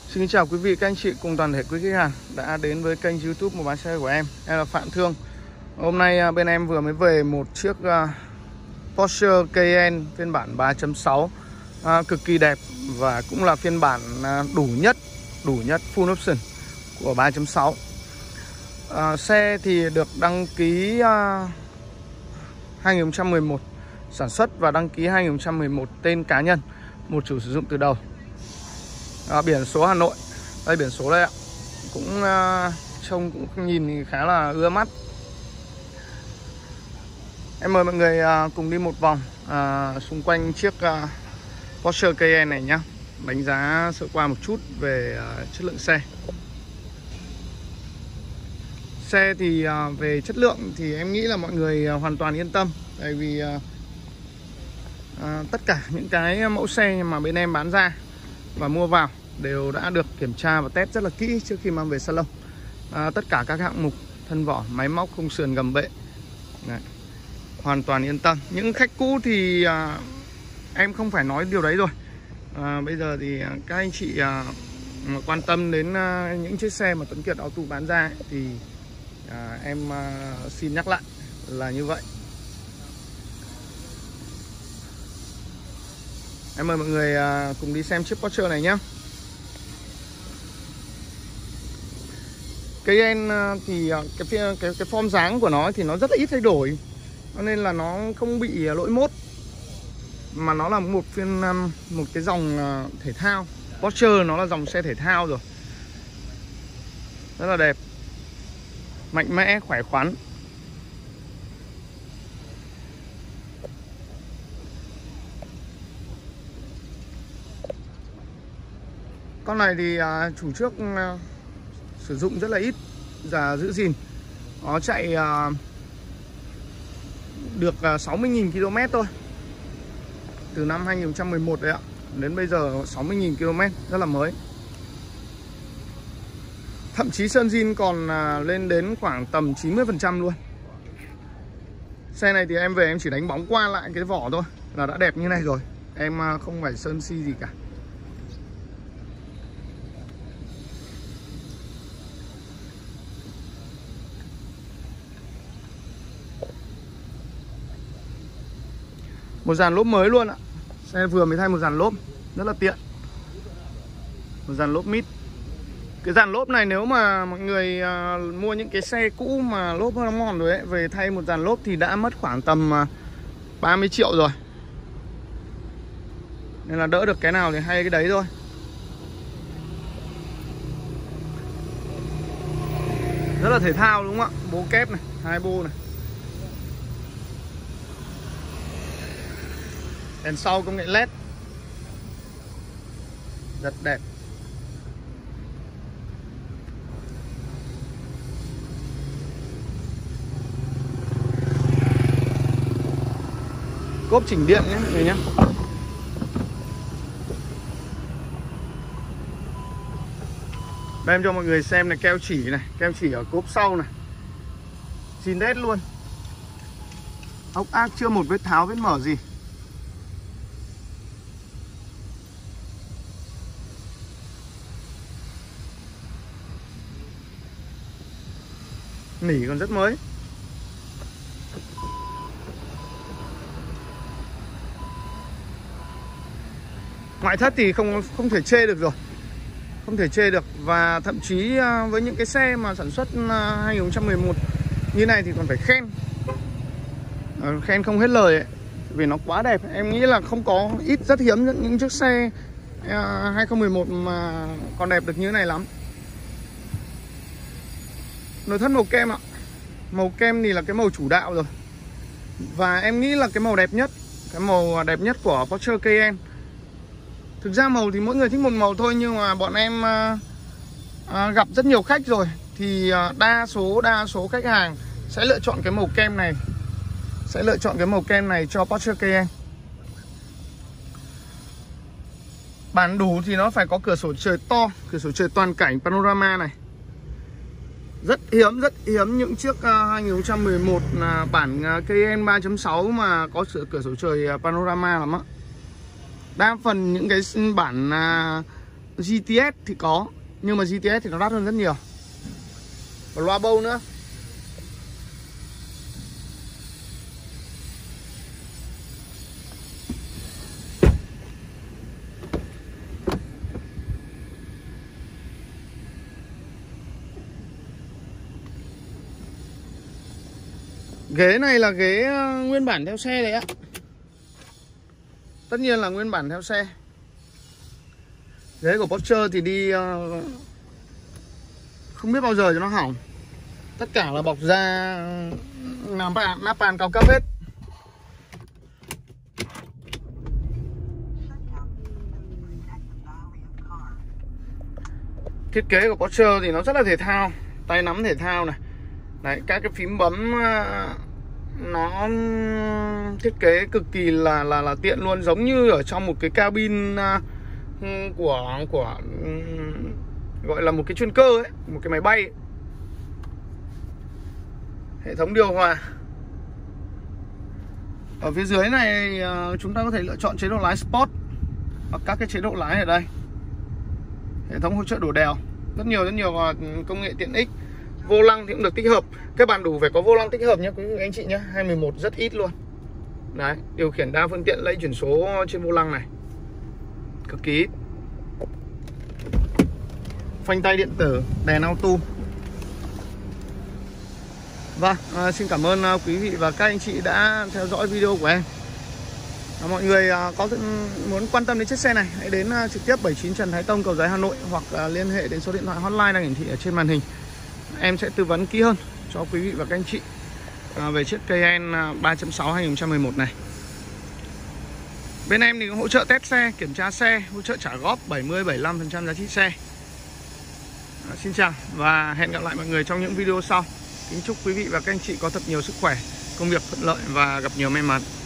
Xin chào quý vị, các anh chị cùng toàn thể quý khách hàng đã đến với kênh YouTube mua bán xe của em là Phạm Thương. Hôm nay bên em vừa mới về một chiếc Porsche Cayenne phiên bản 3.6 cực kỳ đẹp và cũng là phiên bản đủ nhất full option của 3.6. Xe thì được đăng ký 2011 sản xuất và đăng ký 2011 tên cá nhân, một chủ sử dụng từ đầu. Biển số Hà Nội, đây biển số đây ạ, cũng trông cũng nhìn thì khá là ưa mắt. Em mời mọi người cùng đi một vòng xung quanh chiếc Porsche Cayenne này nhé, đánh giá sơ qua một chút về chất lượng xe. Xe thì về chất lượng thì em nghĩ là mọi người hoàn toàn yên tâm, tại vì tất cả những cái mẫu xe mà bên em bán ra và mua vào đều đã được kiểm tra và test rất là kỹ trước khi mang về salon. Tất cả các hạng mục, thân vỏ, máy móc, khung sườn, gầm bệ này, hoàn toàn yên tâm. Những khách cũ thì em không phải nói điều đấy rồi. Bây giờ thì các anh chị quan tâm đến những chiếc xe mà Tuấn Kiệt Auto bán ra ấy, thì em xin nhắc lại là như vậy. Em mời mọi người cùng đi xem chiếc Porsche này nhé. Cayenne thì cái form dáng của nó thì nó rất là ít thay đổi, cho nên là nó không bị lỗi mốt, mà nó là một cái dòng thể thao. Porsche nó là dòng xe thể thao rồi, rất là đẹp, mạnh mẽ, khỏe khoắn. Con này thì chủ trước sử dụng rất là ít và giữ gìn. Nó chạy được 60.000 km thôi. Từ năm 2011 đấy ạ, đến bây giờ 60.000 km, rất là mới. Thậm chí sơn zin còn lên đến khoảng tầm 90% luôn. Xe này thì em về em chỉ đánh bóng qua lại cái vỏ thôi là đã đẹp như này rồi. Em không phải sơn xi gì cả. Một dàn lốp mới luôn ạ. Xe vừa mới thay một dàn lốp, rất là tiện. Một dàn lốp mid. Cái dàn lốp này nếu mà mọi người mua những cái xe cũ mà lốp nó mòn rồi ấy, về thay một dàn lốp thì đã mất khoảng tầm 30 triệu rồi. Nên là đỡ được cái nào thì hay cái đấy thôi. Rất là thể thao đúng không ạ? Bố kép này, hai bô này. Đèn sau công nghệ LED, rất đẹp. Cốp chỉnh điện nhé mọi người nhé. Đây em cho mọi người xem này, keo chỉ này, keo chỉ ở cốp sau này, zin đét luôn. Ốc ác chưa một vết tháo vết mở gì. Nỉ còn rất mới. Ngoại thất thì không thể chê được rồi, không thể chê được. Và thậm chí với những cái xe mà sản xuất 2011 như này thì còn phải khen. Khen không hết lời ấy, vì nó quá đẹp. Em nghĩ là không có, rất hiếm những chiếc xe 2011 mà còn đẹp được như thế này lắm. Nội thất màu kem ạ. Màu kem thì là cái màu chủ đạo rồi. Và em nghĩ là cái màu đẹp nhất, cái màu đẹp nhất của Porsche Cayenne. Thực ra màu thì mỗi người thích một màu thôi, nhưng mà bọn em gặp rất nhiều khách rồi thì đa số khách hàng sẽ lựa chọn cái màu kem này, cho Porsche Cayenne. Bản đủ thì nó phải có cửa sổ trời to, cửa sổ trời toàn cảnh panorama này. Rất hiếm những chiếc 2011 bản Cayenne 3.6 mà có cửa sổ trời panorama lắm á. Đa phần những cái bản GTS thì có, nhưng mà GTS thì nó đắt hơn rất nhiều. Và loa bâu nữa. Ghế này là ghế nguyên bản theo xe đấy ạ. Tất nhiên là nguyên bản theo xe. Ghế của Porsche thì đi không biết bao giờ cho nó hỏng. Tất cả là bọc da nắp bàn cao cấp hết. Thiết kế của Porsche thì nó rất là thể thao. Tay nắm thể thao này. Đấy, các cái phím bấm nó thiết kế cực kỳ là tiện luôn, giống như ở trong một cái cabin của gọi là một cái chuyên cơ ấy, một cái máy bay ấy. Hệ thống điều hòa. Ở phía dưới này chúng ta có thể lựa chọn chế độ lái Sport hoặc các cái chế độ lái ở đây. Hệ thống hỗ trợ đổ đèo, rất nhiều công nghệ tiện ích. Vô lăng thì cũng được tích hợp. Các bạn đủ phải có vô lăng tích hợp nhé quý vị anh chị nhé. 211 rất ít luôn. Đấy, điều khiển đa phương tiện lấy chuyển số trên vô lăng này cực kỳ ít. Phanh tay điện tử, đèn auto. Vâng, xin cảm ơn quý vị và các anh chị đã theo dõi video của em. Mọi người có muốn quan tâm đến chiếc xe này, hãy đến trực tiếp 79 Trần Thái Tông, Cầu Giấy, Hà Nội, hoặc liên hệ đến số điện thoại hotline đang hiển thị ở trên màn hình. Em sẽ tư vấn kỹ hơn cho quý vị và các anh chị về chiếc Cayenne 3.6 2011 này. Bên em thì cũng hỗ trợ test xe, kiểm tra xe, hỗ trợ trả góp 70-75% giá trị xe. Xin chào và hẹn gặp lại mọi người trong những video sau. Kính chúc quý vị và các anh chị có thật nhiều sức khỏe, công việc thuận lợi và gặp nhiều may mắn.